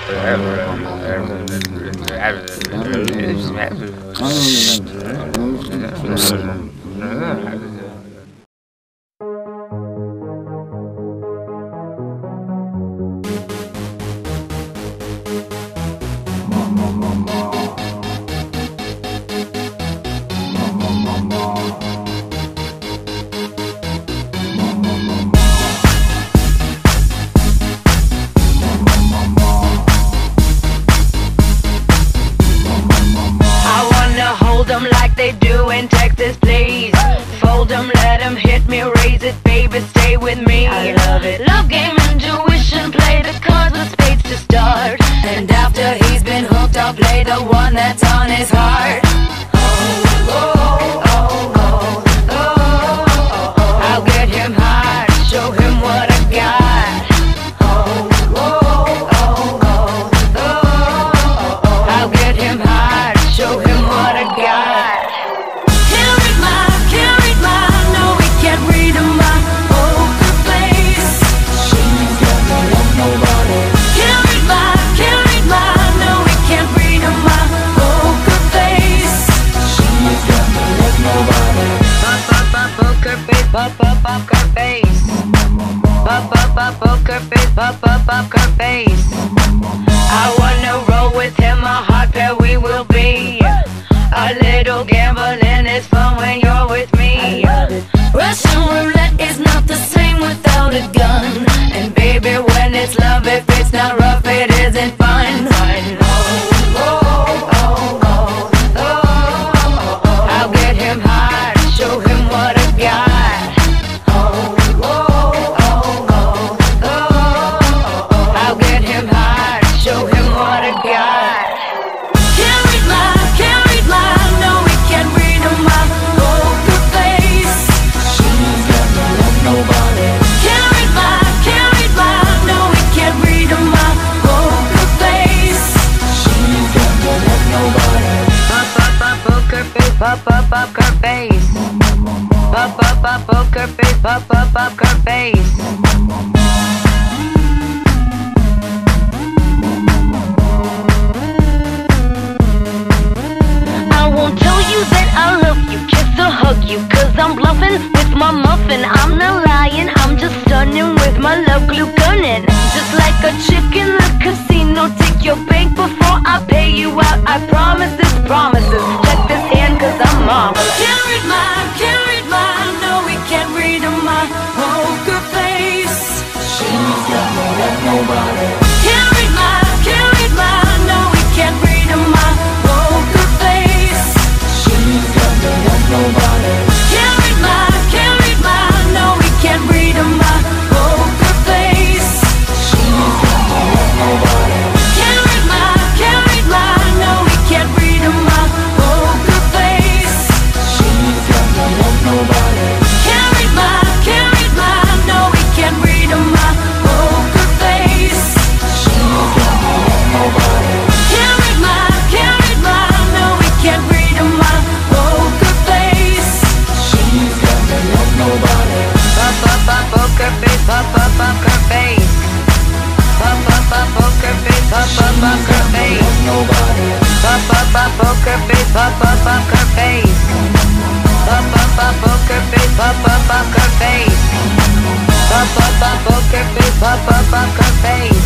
Like they do in Texas, please. Fold them, let them hit me, raise it, baby, stay with me. I love it. Love game, intuition, play the cards with spades to start. And after he's been hooked, I'll play the one that's on his heart. Oh, oh, oh, oh, oh, oh, oh. I'll get him high, show him what I got. Oh, oh, oh, oh, oh, oh, oh. I'll get him high, show him what I got. Poker face, poker face, poker face. I wanna roll with him, a hot pair we will be. A little gambling is fun when you're with me. Russian roulette is not the same without a gun. And baby, when it's love, if it's not rough, it isn't fun. Oh, oh, oh, oh, oh, oh, oh. I'll get him high, show him what I got. Poker face, poker face, poker face. I won't tell you that I love you, kiss or hug you, 'cause I'm bluffing with my muffin. I'm not lying, I'm just stunning with my love glue gunning. Just like a chick in the casino, take your bank before I pay you out. I promise this promises. Check this hand, 'cause I'm marvelous. Can't read mine, no, we can't read my poker face. She's got no love, nobody. Can't read mine, no, we can't read my poker face. She's got no love, nobody. Can't read mine, no, we can't read my poker face. She's got no love, nobody. Can't read mine, no, we can't read my poker face. She's got no love, nobody. Can't read mine, no, we can't read my poker face. She's got no love, nobody. Can't read mine, no, we can't read my poker face. She's got no love, nobody. Poker face, poker face. Poker face, poker face. Nobody. Poker face, poker face. Poker face, poker face. Poker face, poker face.